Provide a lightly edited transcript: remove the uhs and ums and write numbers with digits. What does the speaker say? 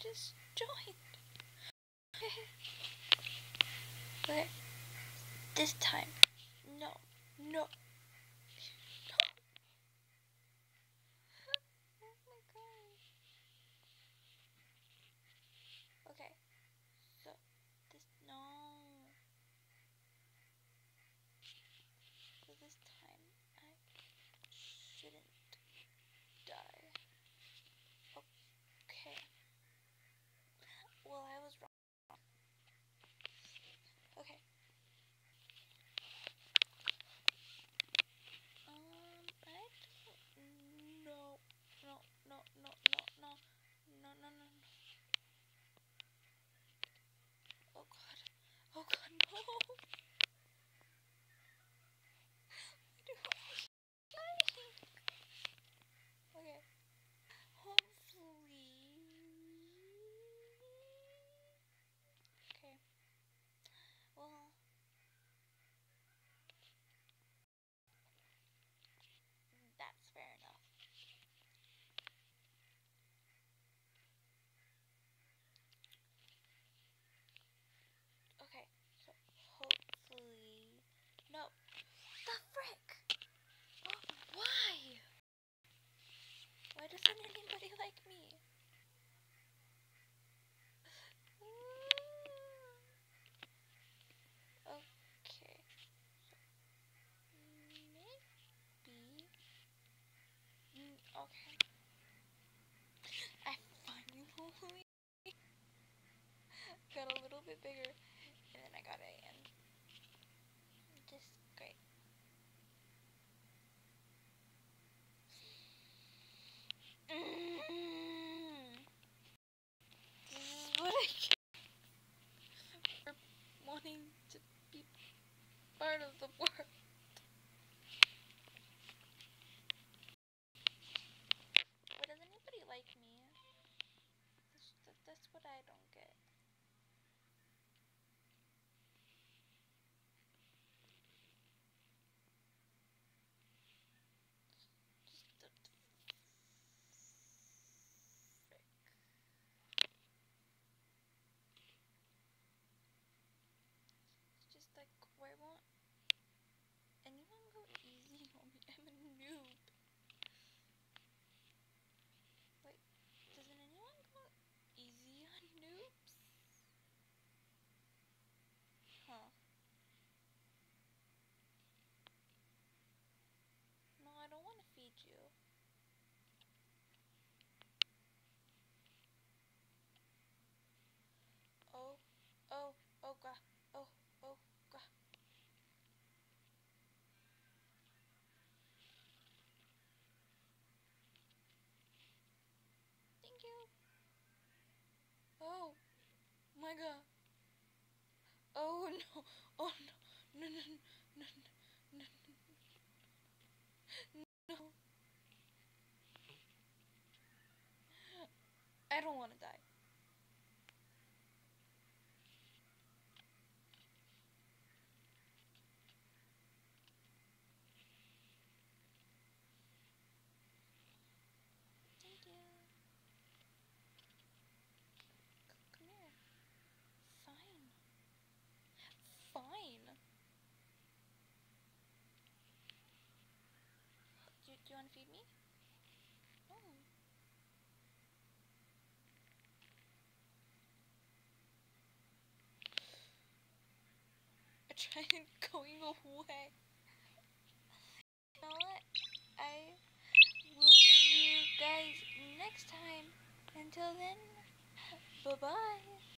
just joined. Okay. This time. No. No. No. Oh my god. Okay. So, this. No. So this time, I shouldn't die. Okay. Well, I was wrong. Okay. I don't. No. No. No. No. No. No. No. No. No. No. Oh god. Oh god. No. Okay. Hopefully. Okay. Well. That's fair enough. Okay, so hopefully. No. The frick! Oh, why? Why doesn't anybody like me? Okay. Maybe. Okay. I finally got a little bit bigger, and then I got A, and just great. This is what I get for wanting to be part of the world. Why does anybody like me? That's what I don't get. Just the frick. It's just like, why won't anyone go easy on me? I'm a noob. Wait, doesn't anyone go easy on noobs? Huh. No, I don't want to feed you. Oh, oh, oh god, oh, oh god. Thank you. Oh my god. Oh no, oh no, no, no, no, no, no, no. I don't want to die. Thank you. Come here. Fine. Fine. Do you want to feed me? No. I tried going away. You know what? I will see you guys next time. Until then, bye-bye.